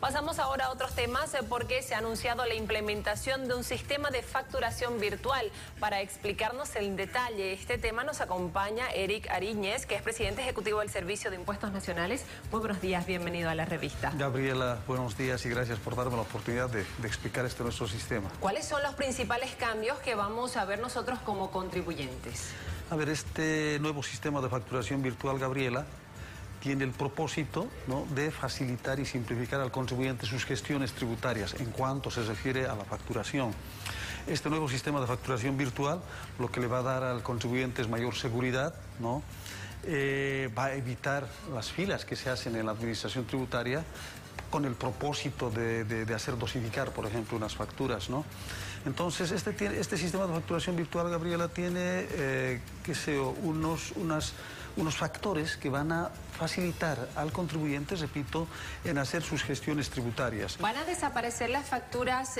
Pasamos ahora a otros temas porque se ha anunciado la implementación de un sistema de facturación virtual. Para explicarnos en detalle este tema nos acompaña Eric Ariñez, que es presidente ejecutivo del Servicio de Impuestos Nacionales. Muy buenos días, bienvenido a la revista. Gabriela, buenos días y gracias por darme la oportunidad de explicar nuestro sistema. ¿Cuáles son los principales cambios que vamos a ver nosotros como contribuyentes? A ver, este nuevo sistema de facturación virtual, Gabriela, tiene el propósito, ¿no?, de facilitar y simplificar al contribuyente sus gestiones tributarias en cuanto se refiere a la facturación. Este nuevo sistema de facturación virtual lo que le va a dar al contribuyente es mayor seguridad, ¿no? Va a evitar las filas que se hacen en la administración tributaria con el propósito de hacer dosificar, por ejemplo, unas facturas, ¿no? Entonces, este sistema de facturación virtual, Gabriela, tiene, qué sé yo, unos factores que van a facilitar al contribuyente, repito, en hacer sus gestiones tributarias. ¿Van a desaparecer las facturas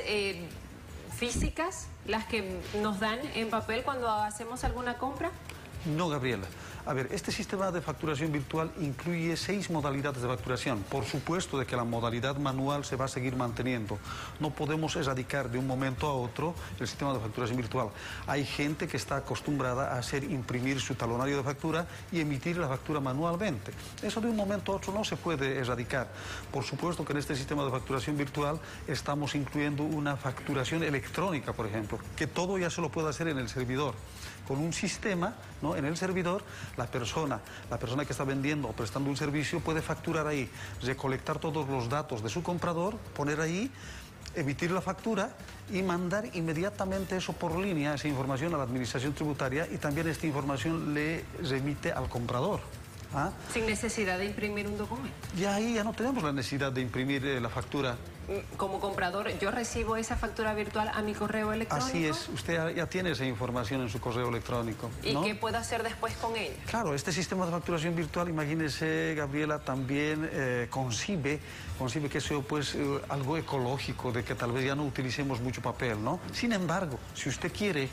físicas, las que nos dan en papel cuando hacemos alguna compra? No, Gabriela. A ver, este sistema de facturación virtual incluye 6 modalidades de facturación. Por supuesto de que la modalidad manual se va a seguir manteniendo. No podemos erradicar de un momento a otro el sistema de facturación virtual. Hay gente que está acostumbrada a hacer imprimir su talonario de factura y emitir la factura manualmente. Eso de un momento a otro no se puede erradicar. Por supuesto que en este sistema de facturación virtual estamos incluyendo una facturación electrónica, por ejemplo, que todo ya se lo puede hacer en el servidor. Con un sistema, ¿no?, en el servidor, la persona que está vendiendo o prestando un servicio puede facturar ahí, recolectar todos los datos de su comprador, poner ahí, emitir la factura y mandar inmediatamente eso por línea, esa información a la administración tributaria, y también esta información le remite al comprador. ¿Ah? Sin necesidad de imprimir un documento. Ya ahí ya no tenemos la necesidad de imprimir la factura. Como comprador, yo recibo esa factura virtual a mi correo electrónico. Así es, usted ya tiene esa información en su correo electrónico, ¿no? ¿Y qué puedo hacer después con ella? Claro, este sistema de facturación virtual, imagínese, Gabriela, también concibe que sea pues algo ecológico, de que tal vez ya no utilicemos mucho papel, ¿no? Sin embargo, si usted quiere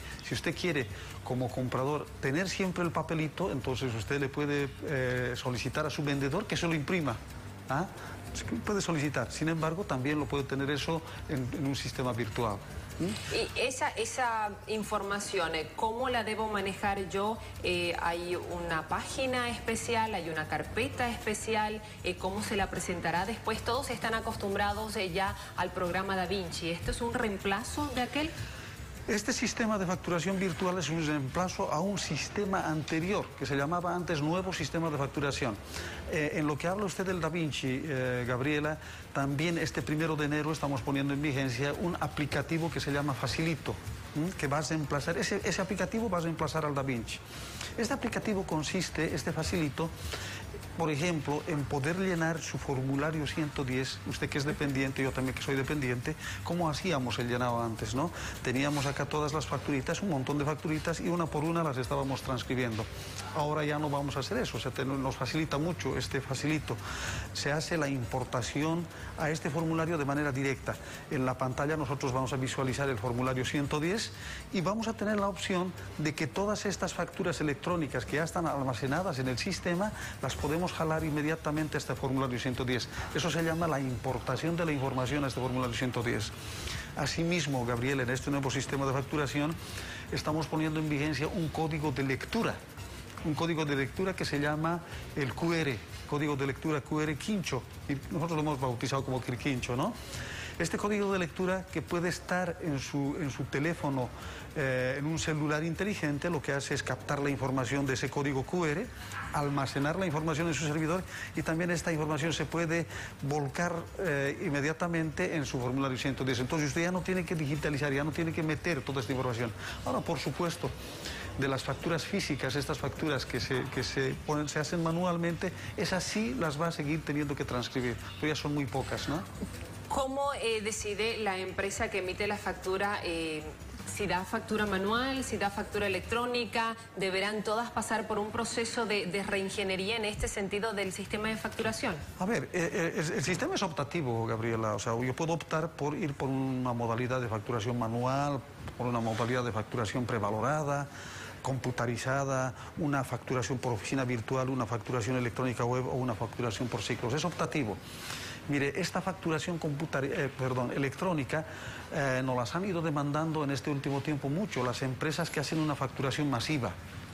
como comprador tener siempre el papelito, entonces usted le puede solicitar a su vendedor que se lo imprima. ¿Ah? Puede solicitar, sin embargo, también lo puede tener eso en un sistema virtual. Y esa información, ¿cómo la debo manejar yo? ¿Hay una página especial, hay una carpeta especial? ¿Cómo se la presentará después? Todos están acostumbrados ya al programa Da Vinci. ¿Esto es un reemplazo de aquel? Este sistema de facturación virtual es un reemplazo a un sistema anterior, que se llamaba antes nuevo sistema de facturación. En lo que habla usted del Da Vinci, Gabriela, también este 1 de enero estamos poniendo en vigencia un aplicativo que se llama Facilito, que va a reemplazar, ese aplicativo va a reemplazar al Da Vinci. Este aplicativo consiste, este Facilito, por ejemplo, en poder llenar su formulario 110, usted que es dependiente, yo también que soy dependiente, como hacíamos el llenado antes, ¿no? Teníamos acá todas las facturitas, un montón de facturitas, y una por una las estábamos transcribiendo. Ahora ya no vamos a hacer eso, o sea, nos facilita mucho este Facilito. Se hace la importación a este formulario de manera directa. En la pantalla nosotros vamos a visualizar el formulario 110 y vamos a tener la opción de que todas estas facturas electrónicas que ya están almacenadas en el sistema, las podemos jalar inmediatamente a este formulario 110. Eso se llama la importación de la información a este formulario 110. Asimismo, Gabriel, en este nuevo sistema de facturación estamos poniendo en vigencia un código de lectura. Un código de lectura que se llama el QR, código de lectura QR Quincho, y nosotros lo hemos bautizado como Quirquincho, ¿no? Este código de lectura, que puede estar en su teléfono, en un celular inteligente, lo que hace es captar la información de ese código QR, almacenar la información en su servidor, y también esta información se puede volcar inmediatamente en su formulario 110. Entonces usted ya no tiene que digitalizar, ya no tiene que meter toda esta información. Ahora, por supuesto, de las facturas físicas, estas facturas que se hacen manualmente, esas sí las va a seguir teniendo que transcribir, pero ya son muy pocas, ¿no? ¿Cómo decide la empresa que emite la factura si da factura manual, si da factura electrónica? ¿Deberán todas pasar por un proceso de reingeniería en este sentido del sistema de facturación? A ver, el sistema es optativo, Gabriela. O sea, yo puedo optar por ir por una modalidad de facturación manual, por una modalidad de facturación prevalorada, computarizada, una facturación por oficina virtual, una facturación electrónica web o una facturación por ciclos. Es optativo. Mire, esta facturación electrónica nos las han ido demandando en este último tiempo mucho las empresas que hacen una facturación masiva,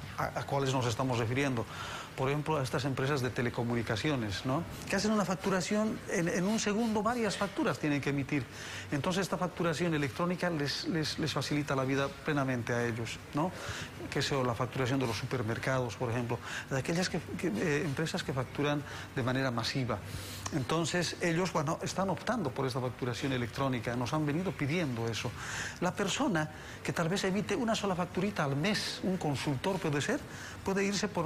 a cuáles nos estamos refiriendo. Por ejemplo, a estas empresas de telecomunicaciones, ¿no? Que hacen una facturación, en un segundo varias facturas tienen que emitir. Entonces esta facturación electrónica les facilita la vida plenamente a ellos, ¿no? Que sea la facturación de los supermercados, por ejemplo, de aquellas empresas que facturan de manera masiva. Entonces ellos, bueno, están optando por esta facturación electrónica, nos han venido pidiendo eso. La persona que tal vez emite una sola facturita al mes, un consultor puede irse por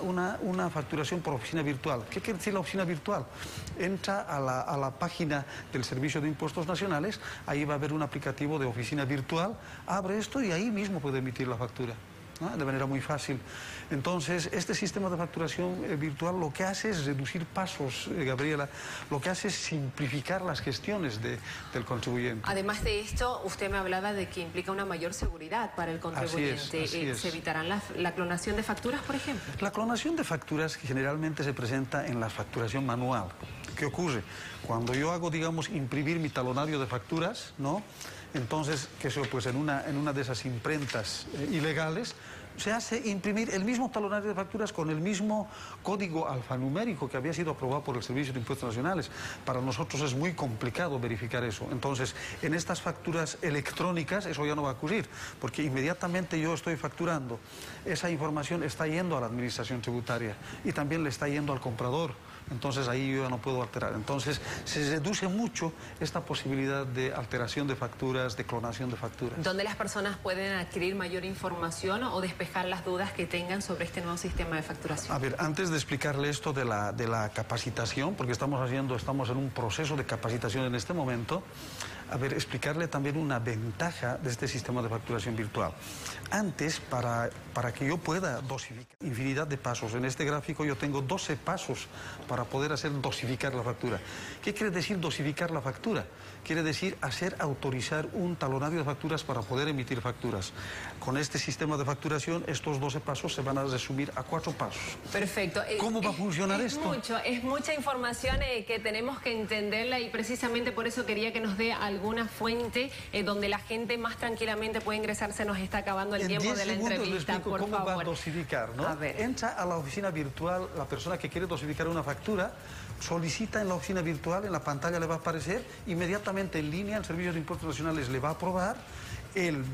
una facturación por oficina virtual. ¿Qué quiere decir la oficina virtual? Entra a la página del Servicio de Impuestos Nacionales, ahí va a haber un aplicativo de oficina virtual, abre esto y ahí mismo puede emitir la factura, ¿no? De manera muy fácil. Entonces, este sistema de facturación virtual lo que hace es reducir pasos, Gabriela, lo que hace es simplificar las gestiones del contribuyente. Además de esto, usted me hablaba de que implica una mayor seguridad para el contribuyente. Así es. ¿Se evitarán la clonación de facturas, por ejemplo? La clonación de facturas generalmente se presenta en la facturación manual. ¿Qué ocurre? Cuando yo hago, digamos, imprimir mi talonario de facturas, ¿no? Entonces, pues en una de esas imprentas ilegales, se hace imprimir el mismo talonario de facturas con el mismo código alfanumérico que había sido aprobado por el Servicio de Impuestos Nacionales. Para nosotros es muy complicado verificar eso. Entonces, en estas facturas electrónicas eso ya no va a ocurrir, porque inmediatamente yo estoy facturando, esa información está yendo a la Administración Tributaria y también le está yendo al comprador. Entonces ahí yo ya no puedo alterar. Entonces se reduce mucho esta posibilidad de alteración de facturas, de clonación de facturas. ¿Dónde las personas pueden adquirir mayor información o despejar las dudas que tengan sobre este nuevo sistema de facturación? A ver, antes de explicarle esto de la capacitación, porque estamos en un proceso de capacitación en este momento, a ver, explicarle también una ventaja de este sistema de facturación virtual. Antes, para que yo pueda dosificar infinidad de pasos, en este gráfico yo tengo 12 pasos para poder dosificar la factura. ¿Qué quiere decir dosificar la factura? Quiere decir autorizar un talonario de facturas para poder emitir facturas. Con este sistema de facturación, estos 12 pasos se van a resumir a 4 pasos. Perfecto. ¿Cómo va a funcionar esto? Es mucha información que tenemos que entenderla y precisamente por eso quería que nos dé alguna fuente donde la gente más tranquilamente puede ingresar. Se nos está acabando el tiempo de la entrevista, por cómo favor. Va a dosificar, ¿no? A ver. Entra a la oficina virtual, la persona que quiere dosificar una factura, solicita en la oficina virtual, en la pantalla le va a aparecer, inmediatamente en línea el Servicio de Impuestos Nacionales le va a aprobar, él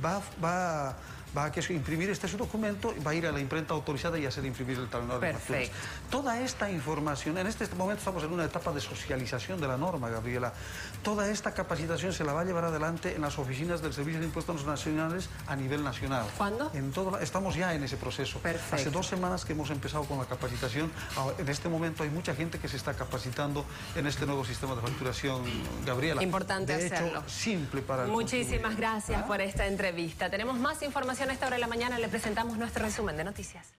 va a imprimir su documento, va a ir a la imprenta autorizada y hacer imprimir el talonario de facturas. Toda esta información, en este momento estamos en una etapa de socialización de la norma, Gabriela. Toda esta capacitación se la va a llevar adelante en las oficinas del Servicio de Impuestos Nacionales a nivel nacional. ¿Cuándo? Estamos ya en ese proceso. Perfecto. Hace 2 semanas que hemos empezado con la capacitación. En este momento hay mucha gente que se está capacitando en este nuevo sistema de facturación, Gabriela. Importante hacerlo. Hecho, simple para el Muchísimas gracias por esta entrevista. Tenemos más información a esta hora de la mañana. Le presentamos nuestro resumen de noticias.